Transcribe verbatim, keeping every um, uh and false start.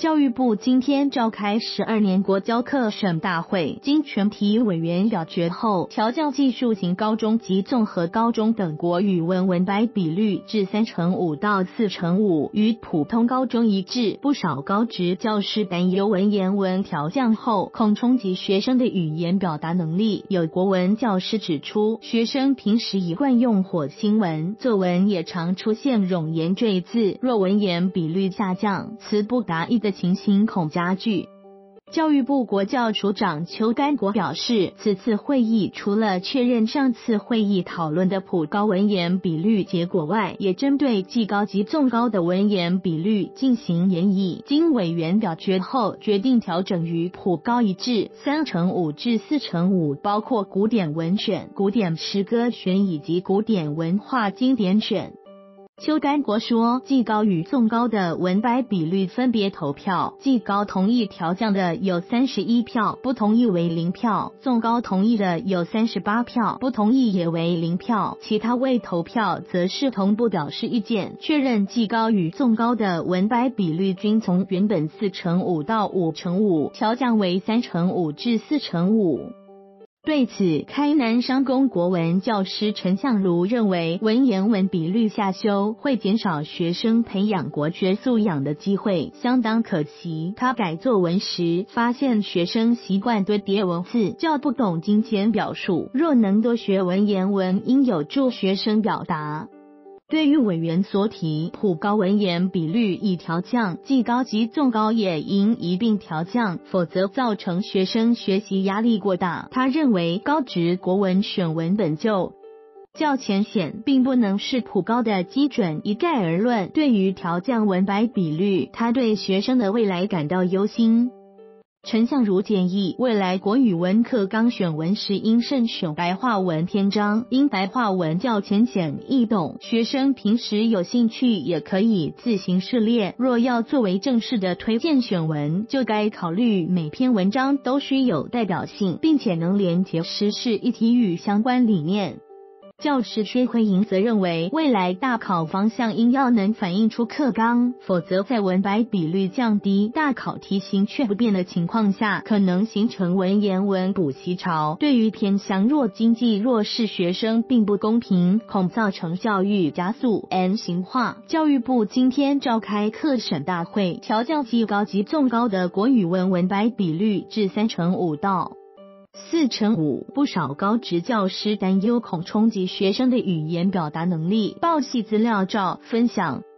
教育部今天召开十二年国教课审大会，经全体委员表决后，调降技术型高中及综合高中等国语文文白比率至三成五到四成五，与普通高中一致。不少高职教师担忧文言文调降后，恐冲击学生的语言表达能力。有国文教师指出，学生平时一贯用火星文，作文也常出现冗言赘字，若文言比率下降，词不达意的情形恐加剧。教育部国教署长邱干国表示，此次会议除了确认上次会议讨论的普高文言比率结果外，也针对技高及综高的文言比率进行研议。经委员表决后，决定调整于普高一致三成五至四成五，包括古典文选、古典诗歌选以及古典文化经典选。邱干国说，技高与综高的文白比率分别投票，技高同意调降的有三十一票，不同意为零票；综高同意的有三十八票，不同意也为零票。其他未投票则是同步表示意见，确认技高与综高的文白比率均从原本四成五到五成五调降为三成五至四成五。对此，开南商工国文教师陈相如认为，文言文比率下修会减少学生培养国学素养的机会，相当可惜。他改作文时发现学生习惯堆叠文字，较不懂精简表述，若能多学文言文，应有助学生表达。对于委员所提普高文言比率已调降，技高及综高也应一并调降，否则造成学生学习压力过大。他认为高职国文选文本就较浅显，并不能视普高的基准一概而论。对于调降文白比率，他对学生的未来感到忧心。陈相如建议，未来国语文课纲选文时应慎选白话文篇章，因白话文较浅显易懂，学生平时有兴趣也可以自行试练。若要作为正式的推荐选文，就该考虑每篇文章都需有代表性，并且能连结时事议题与相关理念。教师薛慧莹则认为，未来大考方向应要能反映出课纲，否则在文白比率降低、大考题型却不变的情况下，可能形成文言文补习潮，对于偏乡弱经济弱势学生并不公平，恐造成教育加速 N 型化。教育部今天召开课审大会，调降技高及综高的国语文文白比率至三成五到四成五，不少高职教师担忧恐冲击学生的语言表达能力。报系资料照分享。